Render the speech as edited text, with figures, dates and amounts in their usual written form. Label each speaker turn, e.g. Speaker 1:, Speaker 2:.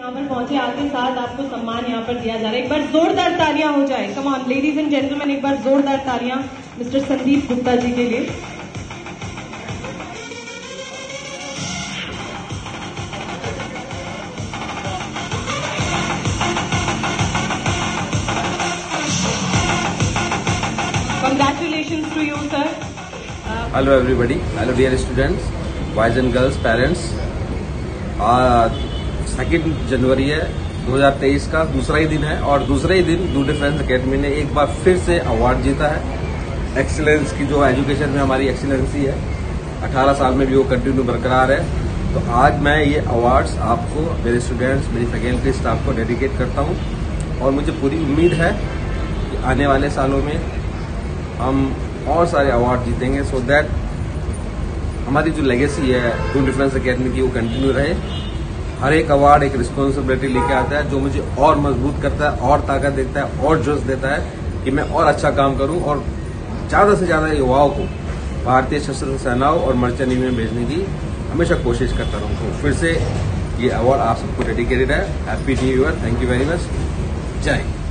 Speaker 1: यहाँ पर पहुंचे आते साथ आपको सम्मान यहाँ पर दिया जा रहा है। एक बार जोरदार तालियां हो जाए। Come on ladies and gentleman, एक बार जोरदार तालियां मिस्टर संदीप गुप्ता जी के लिए। Congratulations to you, sir.
Speaker 2: Hello everybody. Hello dear students, boys and girls, parents. 2 जनवरी है 2023 का दूसरा ही दिन है और दूसरे ही दिन डू डिफरेंस एकेडमी ने एक बार फिर से अवार्ड जीता है। एक्सीलेंस की जो एजुकेशन में हमारी एक्सीलेंसी है 18 साल में भी वो कंटिन्यू बरकरार है। तो आज मैं ये अवार्ड्स आपको, मेरे स्टूडेंट्स, मेरी फैकल्टी स्टाफ को डेडिकेट करता हूँ और मुझे पूरी उम्मीद है कि आने वाले सालों में हम और सारे अवार्ड जीतेंगे सो दैट हमारी जो लेगेसी है डू डिफरेंस एकेडमी की वो कंटिन्यू रहे। हर एक अवार्ड एक रिस्पॉन्सिबिलिटी लेके आता है जो मुझे और मजबूत करता है, और ताकत देता है, और जोश देता है कि मैं और अच्छा काम करूं और ज्यादा से ज्यादा युवाओं को भारतीय सशस्त्र सेनाओं और मर्चेंट नेवी में भेजने की हमेशा कोशिश करता रहूं। तो फिर से ये अवार्ड आप सबको डेडिकेटेड है। Happy new year, thank you very much, जय हिंद।